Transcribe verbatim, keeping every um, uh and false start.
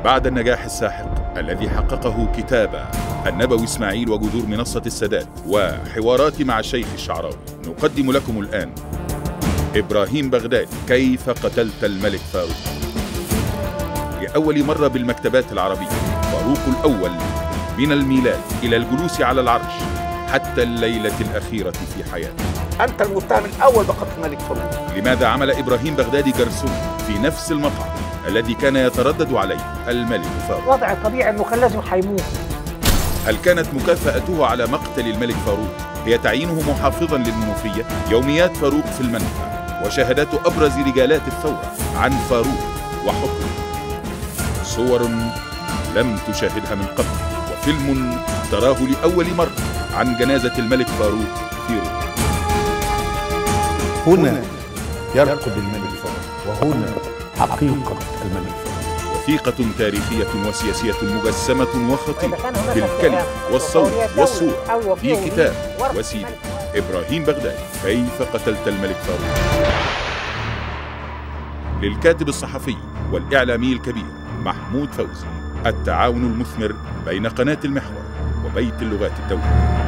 بعد النجاح الساحق الذي حققه كتاب النبوي إسماعيل وجذور منصة السادات وحوارات مع الشيخ الشعراوي، نقدم لكم الآن إبراهيم بغدادي: كيف قتلت الملك فاروق. لأول مرة بالمكتبات العربية، فاروق الأول من الميلاد إلى الجلوس على العرش حتى الليلة الأخيرة في حياته. أنت المتهم الأول بقتل الملك فاروق. لماذا عمل إبراهيم بغدادي جرسون في نفس المطعم الذي كان يتردد عليه الملك فاروق؟ وضع طبيعي أنه كان لازم حيموت. هل كانت مكافأته على مقتل الملك فاروق هي تعيينه محافظا للمنوفية؟ يوميات فاروق في المنفى وشهادات أبرز رجالات الثورة عن فاروق وحكمه، صور لم تشاهدها من قبل، وفيلم تراه لأول مرة عن جنازة الملك فاروق في روما. هنا يرقد الملك فاروق، وهنا حقيقة الملك فاروق. وثيقة تاريخية وسياسية مجسمة وخطيرة في الكلمة والصوت والصورة في كتاب وسيلة إبراهيم بغدادي: كيف قتلت الملك فاروق. للكاتب الصحفي والإعلامي الكبير محمود فوزي. التعاون المثمر بين قناة المحور وبيت اللغات الدولي.